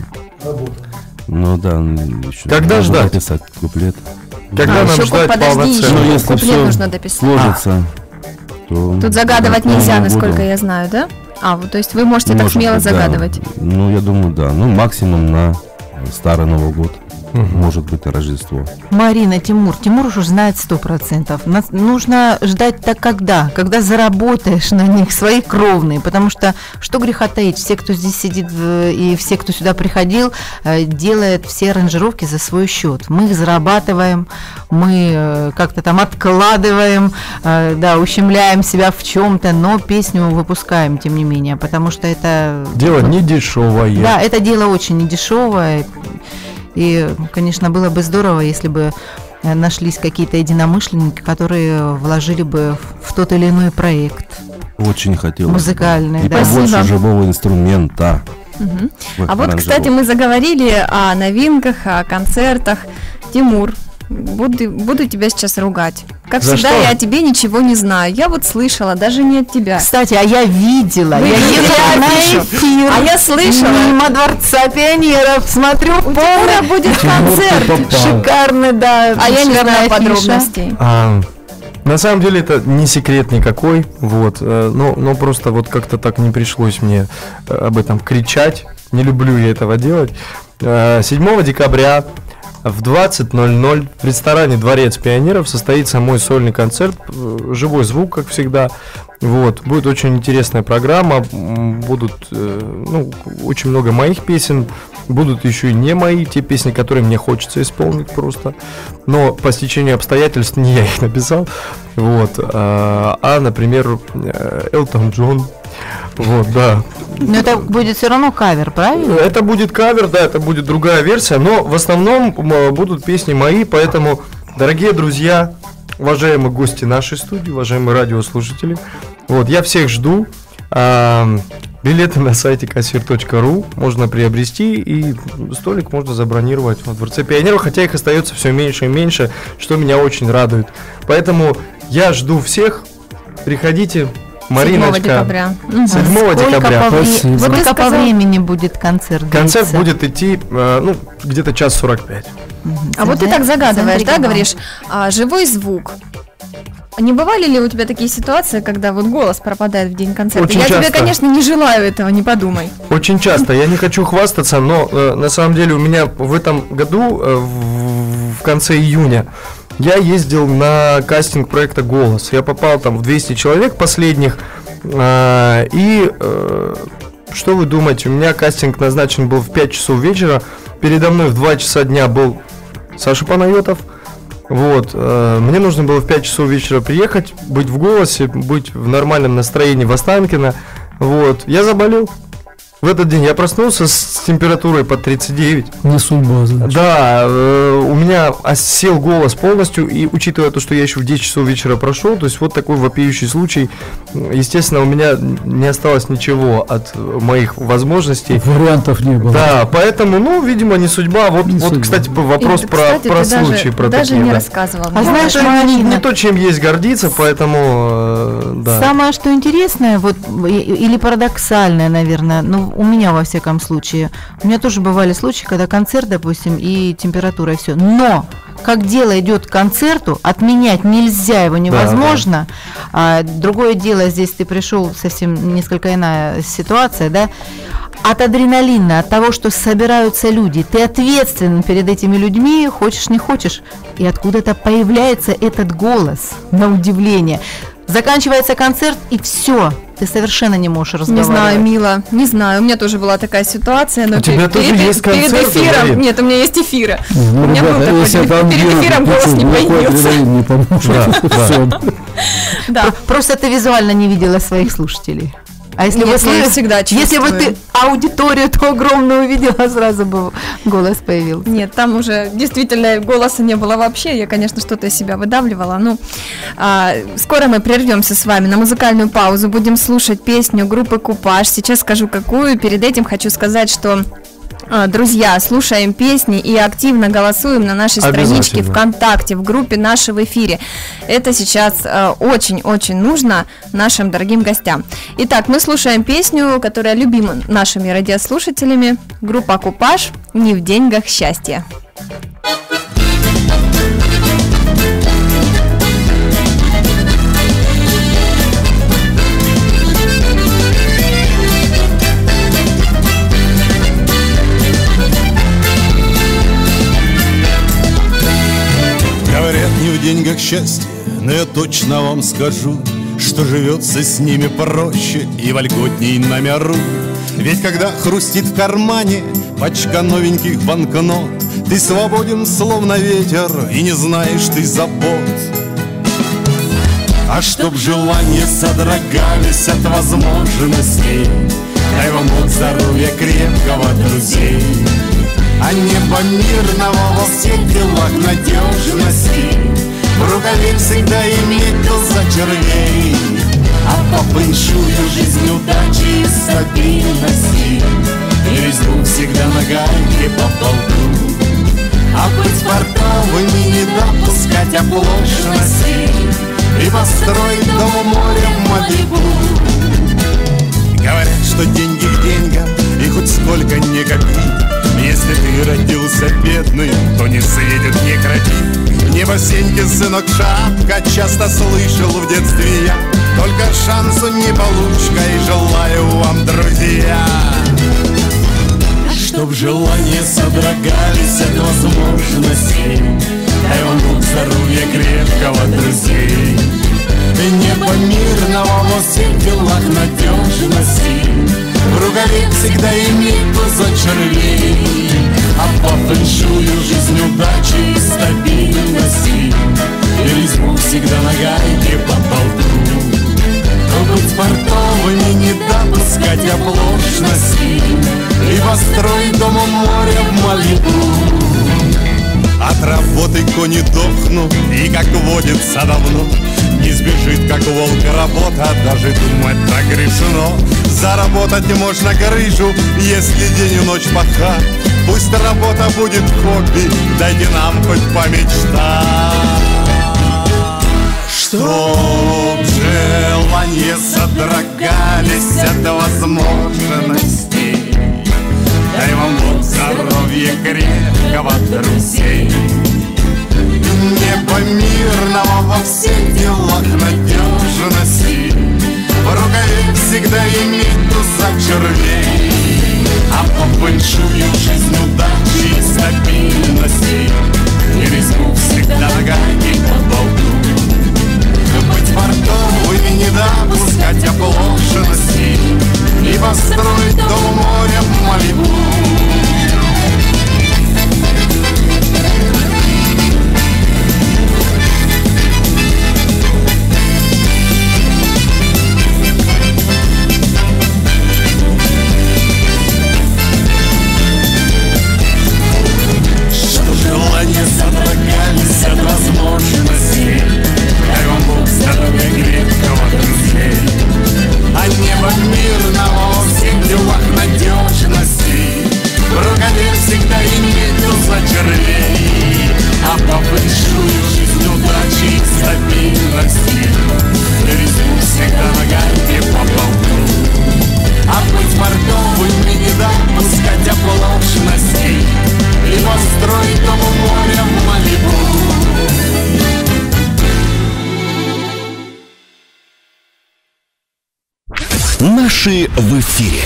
Еще когда ждать? Писать куплет. Когда нам ждать полноценно? Если все сложится, то... Тут загадывать нельзя, насколько я знаю, да? То есть вы можете так смело загадывать? Я думаю, да. Максимум на Старый Новый год. Может быть, и Рождество. Марина, Тимур уже знает 100%. Нужно ждать когда заработаешь на них свои кровные, потому что греха таить, все, кто здесь сидит и все, кто сюда приходил, делают все аранжировки за свой счет. Мы их зарабатываем, мы как-то там откладываем, ущемляем себя в чем-то, но песню выпускаем, тем не менее, потому что это... Дело не дешевое. Да, это дело очень недешевое. И, конечно, было бы здорово, если бы нашлись какие-то единомышленники, которые вложили бы в тот или иной проект. Очень хотелось. Музыкальный, и побольше живого инструмента. А вот, кстати, мы заговорили о новинках, о концертах. Тимур, буду тебя сейчас ругать. Как За всегда, что? я о тебе ничего не знаю. Я вот слышала, даже не от тебя. Кстати, а я видела. Вы Я видели? ехала Я на пишу. эфир. А я слышала. Мимо Дворца пионеров. Смотрю, У тебя будет концерт. Шикарный, да. А я не шикарная знаю афиша. подробностей. На самом деле это не секрет никакой, вот, но просто вот как-то так не пришлось мне об этом кричать, не люблю я этого делать. 7 декабря в 20:00 в ресторане «Дворец пионеров» состоится мой сольный концерт, живой звук, как всегда. Вот, будет очень интересная программа, будут очень много моих песен, будут еще и не мои, те песни, которые мне хочется исполнить просто, но по стечению обстоятельств не я их написал, вот, например, Элтон Джон, вот, да. Но это будет все равно кавер, правильно? Это будет кавер, да, это будет другая версия, но в основном будут песни мои, поэтому, дорогие друзья, уважаемые гости нашей студии, уважаемые радиослушатели, вот, я всех жду. Билеты на сайте kassir.ru можно приобрести, и столик можно забронировать во Дворце пионеров, хотя их остается все меньше и меньше, что меня очень радует. Поэтому я жду всех, приходите. Мариночка. 7 декабря. 7 декабря. Сколько по времени будет концерт? Концерт будет идти где-то 1:45. А вот ты так загадываешь, да, говоришь, живой звук. Не бывали ли у тебя такие ситуации, когда вот голос пропадает в день концерта? Очень Я часто. тебе, конечно, не желаю этого, не подумай. Очень часто. Я не хочу хвастаться, но на самом деле у меня в этом году, в конце июня, я ездил на кастинг проекта «Голос». Я попал там в 200 человек последних. И что вы думаете? У меня кастинг назначен был в 5 часов вечера. Передо мной в 2 часа дня был Саша Панайотов. Вот. Мне нужно было в 5 часов вечера приехать, быть в «Голосе», быть в нормальном настроении в Останкино. Вот. Я заболел. В этот день я проснулся с температурой под 39. Не судьба, значит. Да, у меня осел голос полностью, и учитывая то, что я еще в 10 часов вечера прошел, то есть вот такой вопиющий случай, естественно, у меня не осталось ничего от моих возможностей. Вариантов не было. Да, поэтому, видимо, не судьба. Вот, судьба. Кстати, вопрос про случай, про даже такие, не да. рассказывал. А знаешь, не то, чем есть гордиться, поэтому, да. Самое, что интересное, вот, или парадоксальное, наверное, у меня, во всяком случае, у меня тоже бывали случаи, когда концерт, допустим, и температура, и все. Но, как дело идет к концерту, отменять нельзя, его невозможно. Да. Другое дело, здесь ты пришел, совсем несколько иная ситуация, да. От адреналина, от того, что собираются люди, ты ответственен перед этими людьми, хочешь, не хочешь, и откуда-то появляется этот голос, на удивление. Заканчивается концерт, и все, ты совершенно не можешь разговаривать. Не знаю, Мила, не знаю. У меня тоже была такая ситуация, но у тебя тоже есть перед концерты, эфиром. Марин? Нет, у меня есть эфиры. Ну, У меня был ребята, такой, если там перед эфиром голос не поймется. не поможет. Да. Всё. Да. Просто ты визуально не видела своих слушателей. А если Нет, бы я всегда если бы чувствую. ты аудиторию то огромную увидела, сразу бы голос появился. Нет, там уже действительно голоса не было вообще. Я, конечно, что-то из себя выдавливала. Скоро мы прервемся с вами на музыкальную паузу. Будем слушать песню группы «Купаж». Сейчас скажу, какую. Перед этим хочу сказать, что... Друзья, слушаем песни и активно голосуем на нашей страничке ВКонтакте, в группе «Наши в эфире». Это сейчас очень-очень нужно нашим дорогим гостям. Итак, мы слушаем песню, которая любима нашими радиослушателями. Группа «Купаж. Не в деньгах счастье». Говорят, не в деньгах счастье, но я точно вам скажу, что живется с ними проще и вольготней на миру. Ведь когда хрустит в кармане пачка новеньких банкнот, ты свободен, словно ветер, и не знаешь ты забот. А чтоб желания содрогались от возможностей, дай вам Бог здоровья крепкого, друзей. А небо мирного во всех делах надежности, в рукаве всегда иметь туза червей. А по фэншую жизнь удачи и стабильности, и весь дух всегда на гайке по полку. А быть портовыми не пускать оплошности и построить дом у моря в Малибу. Говорят, что деньги к деньгам и хоть сколько не копи. Если ты родился бедным, то не светит, не крапи. Не босеньки, сынок, шапка, часто слышал в детстве я. Только шансу не получка и желаю вам, друзья, чтоб желания содрогались от возможностей. Дай вам Бог здоровья крепкого, друзей. И небо мирного во всех делах надежности. В рукаве всегда иметь туза червей. А по фэншую жизнь удачи и стабильности. И резьбу всегда на гайке по болту. Но быть портовыми, не допускать оплошности и построить дом у моря в Малибу. От работы кони дохнут, и, как водится давно, не сбежит, как волк, работа, даже думать так грешно. Заработать можно крышу, если день и ночь пахать. Пусть работа будет хобби, дайте нам хоть помечтать. Чтоб желания содрогались от возможностей. Дай вам Бог здоровья крепкого, друзей. Небо мирного во всех делах надежности. В рукаве всегда иметь туза червей. А по фэншую жизнь удачи и стабильности. И резьбу всегда ногами по болту. Быть портовыми, не допускать оплошности и построить дом у моря в Малибу. Что желания содрогались от возможностей. Дай вам Бог здоровья крепкого, друзей. А небо мирного во всех делах надежности. В рукаве всегда иметь туза червей. А по фэншую жизнь удачи и стабильности. Резьбу всегда на гайке по болту. А быть портовыми, не допускать оплошностей и построить дом у моря в Малибу. Наши в эфире.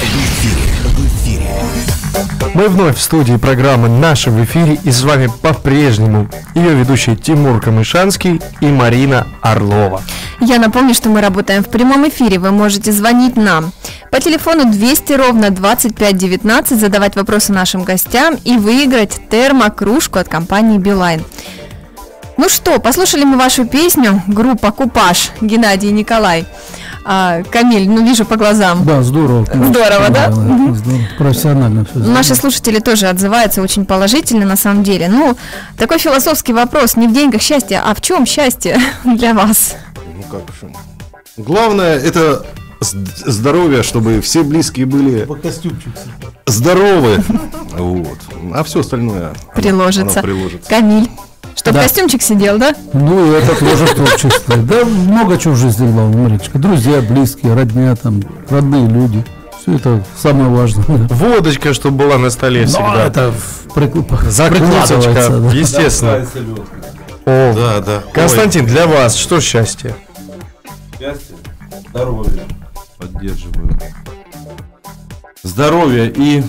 Мы вновь в студии программы «Наши в эфире», и с вами по-прежнему ее ведущие Тимур Камышанский и Марина Орлова. Я напомню, что мы работаем в прямом эфире. Вы можете звонить нам по телефону 200 ровно 25 19, задавать вопросы нашим гостям и выиграть термокружку от компании «Билайн». Ну что, послушали мы вашу песню, группа «Купаж», Геннадий и Николай. Камиль, ну вижу по глазам. Да, здорово. Здорово, да? Здорово. Профессионально все. Наши слушатели тоже отзываются очень положительно на самом деле. Ну, такой философский вопрос. Не в деньгах счастье, а в чем счастье для вас? Ну как же. Главное это здоровье, чтобы все близкие были здоровы. Вот. А все остальное приложится. Оно приложится. Камиль. Чтоб костюмчик сидел, да? Ну, и это тоже творчество. Да, много чего в жизни главное, Маричка. Друзья, близкие, родня, там, родные люди. Все это самое важное. Водочка, чтобы была на столе всегда. Это закусочка, да. естественно. О, да. Константин, для вас что счастье? Счастье, здоровье. Поддерживаю. Здоровье и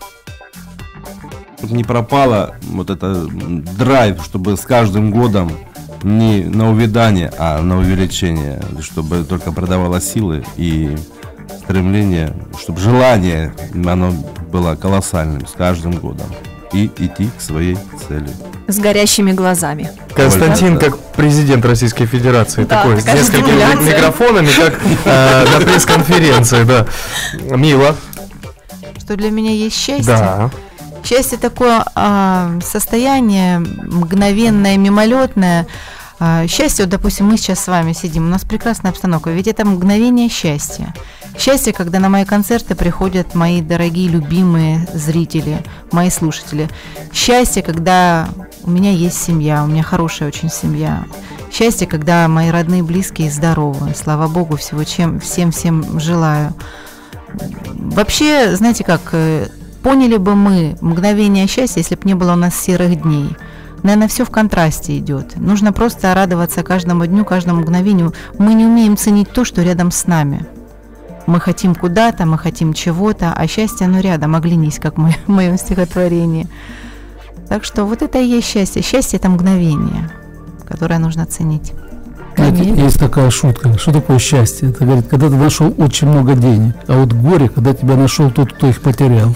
чтобы не пропало вот это драйв, чтобы с каждым годом не на увядание, а на увеличение, чтобы только продавало силы и стремление, чтобы желание, оно было колоссальным с каждым годом и идти к своей цели. С горящими глазами. Константин, как президент Российской Федерации, да, такой, с несколькими микрофонами, как на пресс-конференции, да. Мила. Что для меня есть счастье? Да. Счастье такое состояние мгновенное, мимолетное. Счастье, вот, допустим, мы сейчас с вами сидим, у нас прекрасная обстановка, ведь это мгновение счастья. Счастье, когда на мои концерты приходят мои дорогие, любимые зрители, мои слушатели. Счастье, когда у меня есть семья, у меня хорошая очень семья. Счастье, когда мои родные, близкие здоровы. Слава Богу, всего всем желаю. Вообще, знаете как, поняли бы мы мгновение счастья, если бы не было у нас серых дней. Наверное, все в контрасте идет. Нужно просто радоваться каждому дню, каждому мгновению. Мы не умеем ценить то, что рядом с нами. Мы хотим куда-то, мы хотим чего-то, а счастье, оно рядом, оглянись, как в моем стихотворении. Так что вот это и есть счастье. Счастье – это мгновение, которое нужно ценить. Знаете, есть такая шутка. Что такое счастье? Это, говорит, когда ты нашел очень много денег, а вот горе, когда тебя нашел тот, кто их потерял.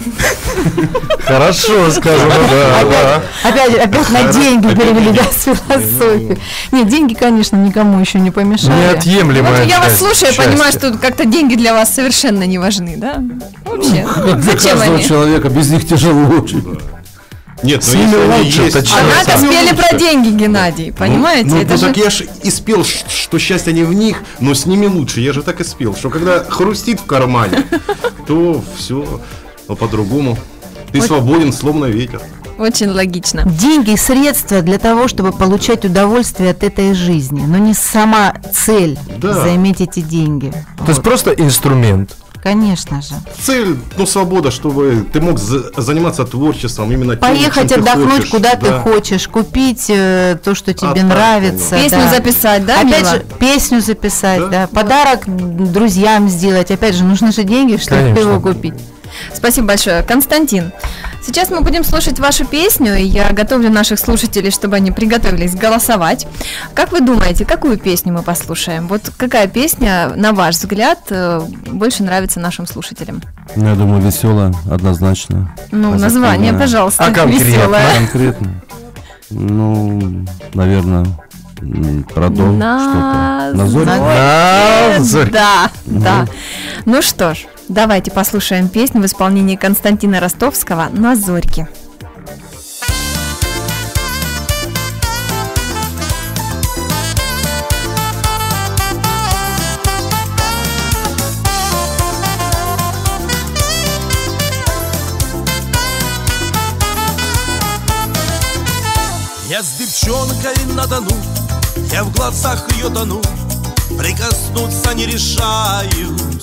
Хорошо сказано, да. Опять на деньги перевели, да, с философии. Нет, деньги, конечно, никому еще не помешали. Неотъемлемая часть. Я вас слушаю, я понимаю, что как-то деньги для вас совершенно не важны, да? Вообще, зачем они? Человека без них тяжело очень. Нет, с ними лучше. Однако спели про деньги, Геннадий, понимаете? Ну, это же... так я же и спел, что счастье не в них, но с ними лучше. Я же так и спел, что когда хрустит в кармане, то все по-другому. Ты свободен, словно ветер. Очень логично. Деньги – средства для того, чтобы получать удовольствие от этой жизни, но не сама цель заиметь эти деньги. То есть просто инструмент. Конечно же. Цель, свобода, чтобы ты мог заниматься творчеством именно тем, поехать чем отдохнуть, ты хочешь, куда ты хочешь, купить то, что тебе нравится. Песню записать, да, опять Мила? же, песню записать, да. Подарок друзьям сделать. Опять же, нужны же деньги, чтобы его купить. Спасибо большое. Константин, сейчас мы будем слушать вашу песню, и я готовлю наших слушателей, чтобы они приготовились голосовать. Как вы думаете, какую песню мы послушаем? Вот какая песня, на ваш взгляд, больше нравится нашим слушателям? Я думаю, веселая, однозначно. Название, пожалуйста, веселая. Конкретно. Наверное, про дом что-то. На зорь? Да. Ну что ж, давайте послушаем песню в исполнении Константина Ростовского «На зорьке». Я с девчонкой на Дону, я в глазах ее тону, прикоснуться не решаюсь.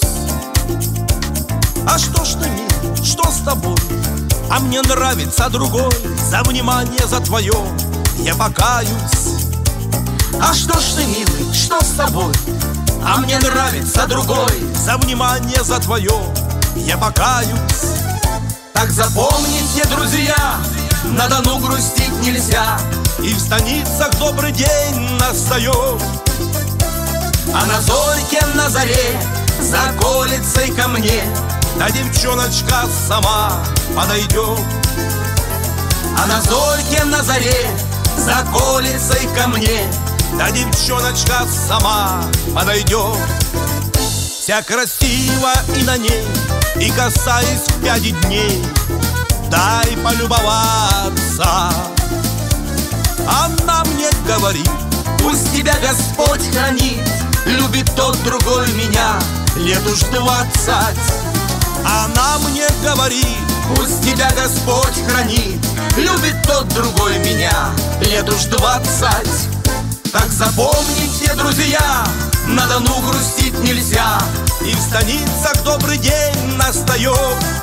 А что ж ты, мил, что с тобой? А мне нравится другой, за внимание за твое я покаюсь. А что ж ты, милый, что с тобой? А мне нравится другой, за внимание за твое я покаюсь. Так запомните, друзья, на Дону грустить нельзя, и в станицах добрый день настает. А на зорьке, на заре, за колицей ко мне та девчоночка сама подойдет. А на зорьке, на заре, за колицей ко мне та девчоночка сама подойдет. Вся красива и на ней, и касаясь в 5 дней, дай полюбоваться. Она мне говорит: пусть тебя Господь хранит, любит тот другой меня лет уж 20. Она мне говорит: пусть тебя Господь хранит, любит тот другой меня лет уж 20. Так запомните, друзья, на Дону грустить нельзя, и в станицах добрый день настает.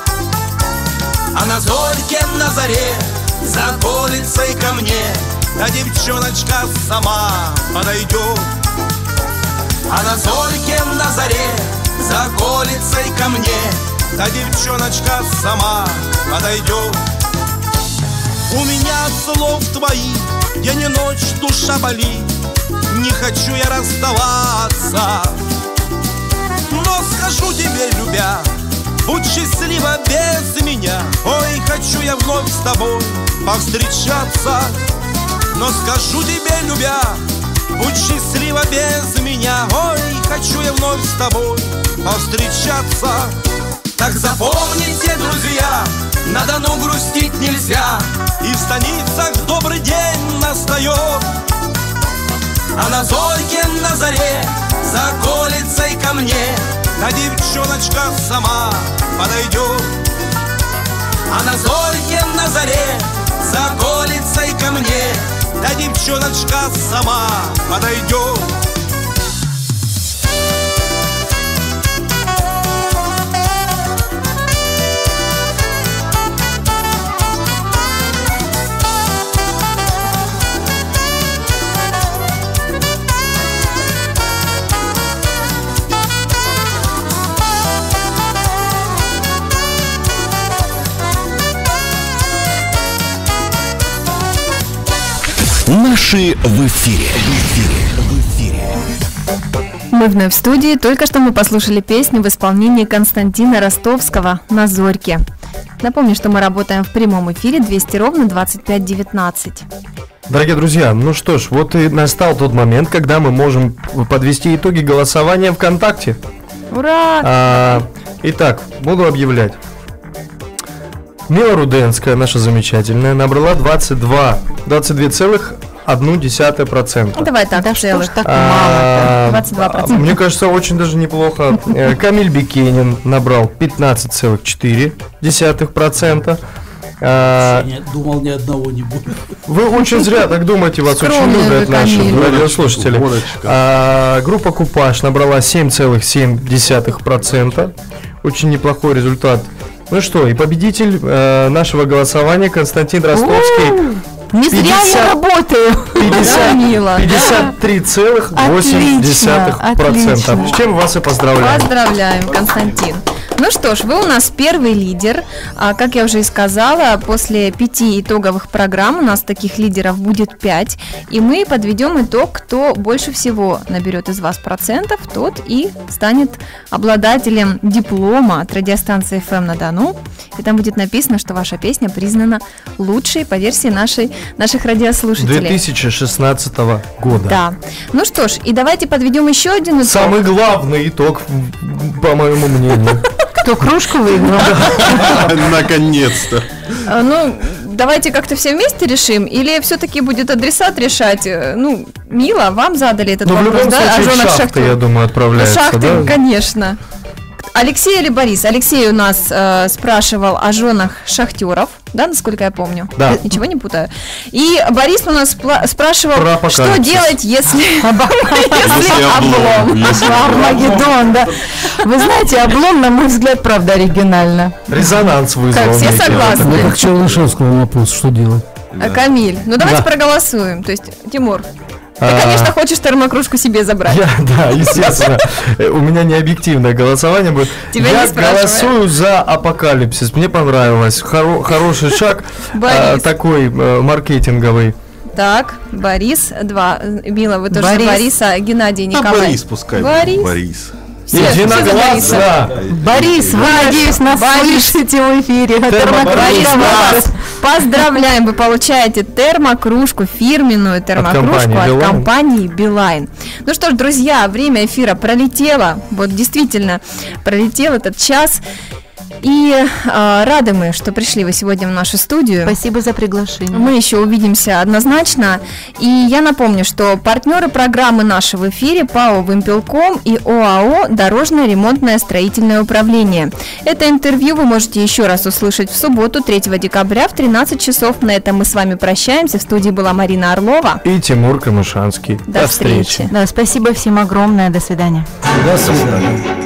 А на зорьке, на заре, за колицей ко мне та девчоночка сама подойдет. А на зорьке, на заре, за колицей ко мне та девчоночка сама подойдет. У меня от слов твоих день и ночь душа болит, не хочу я расставаться. Но скажу тебе, любя, будь счастлива без меня. Ой, хочу я вновь с тобой повстречаться. Но скажу тебе, любя, будь счастлива без меня. Ой, хочу я вновь с тобой повстречаться. Так запомните, друзья, на Дону грустить нельзя, и в станицах добрый день настает. А на зорьке, на заре, за колицей ко мне да девчоночка сама подойдет. А на зорьке на заре заколется и ко мне, да девчоночка сама подойдет. Наши в эфире. Мы вновь в студии. Только что мы послушали песню в исполнении Константина Ростовского «На зорьке». Напомню, что мы работаем в прямом эфире 200 ровно 2519. Дорогие друзья, ну что ж, вот и настал тот момент, когда мы можем подвести итоги голосования ВКонтакте. Ура! Итак, буду объявлять. Мила Руденская, наша замечательная, набрала 22,1%. Давай так, да что ж так мало-то? 22%. Мне кажется, очень даже неплохо. Камиль Бекенин набрал 15,4%. Я думал, ни одного не будет. Вы очень зря так думаете, вас очень любят наши радиослушатели. Группа Купаж набрала 7,7%. Очень неплохой результат. Ну что, и победитель нашего голосования Константин Ростовский. Не зря я работаю. 53,8%. С чем вас и поздравляем. Поздравляем, Константин. Ну что ж, вы у нас первый лидер. Как я уже и сказала, после 5 итоговых программ у нас таких лидеров будет 5. И мы подведем итог, кто больше всего наберет из вас процентов, тот и станет обладателем диплома от радиостанции FM на Дону. И там будет написано, что ваша песня признана лучшей по версии наших радиослушателей. 2016 года. Да. Ну что ж, и давайте подведем еще один итог. Самый главный итог, по моему мнению. Кто кружку выиграл? Наконец-то. Ну, давайте как-то все вместе решим, или все-таки будет адресат решать? Ну, Мила, вам задали этот вопрос, в любом случае, шахты, я думаю, отправляются. Шахты, конечно. Алексей или Борис? Алексей у нас спрашивал о женах шахтеров, да, насколько я помню? Да. Ничего не путаю. И Борис у нас спрашивал, что делать, если облом? Армагеддон, да. Вы знаете, облом, на мой взгляд, правда, оригинально. Резонанс вызвал. Как, все согласны? Ну, как Чернышевскому вопрос, что делать? Камиль, ну давайте проголосуем. То есть, Тимур, ты, конечно, хочешь термокружку себе забрать. Да, естественно. У меня не объективное голосование будет. Я голосую за апокалипсис. Мне понравилось. Хороший шаг, такой маркетинговый. Так, Борис 2. Мила, вы тоже Бориса, Геннадий Николаевич. Борис пускай. Борис. Единогласно. Борис, вы, надеюсь, нас слышите в эфире. Борис, поздравляем, вы получаете термокружку, фирменную термокружку от компании Билайн. Ну что ж, друзья, время эфира пролетело, вот действительно пролетел этот час. И рады мы, что пришли вы сегодня в нашу студию. Спасибо за приглашение. Мы еще увидимся однозначно. И я напомню, что партнеры программы наши в эфире ПАО «Вымпелком» и ОАО «Дорожное ремонтное строительное управление». Это интервью вы можете еще раз услышать в субботу, 3 декабря в 13 часов. На этом мы с вами прощаемся. В студии была Марина Орлова и Тимур Камышанский. До встречи. Да, спасибо всем огромное. До свидания. До свидания.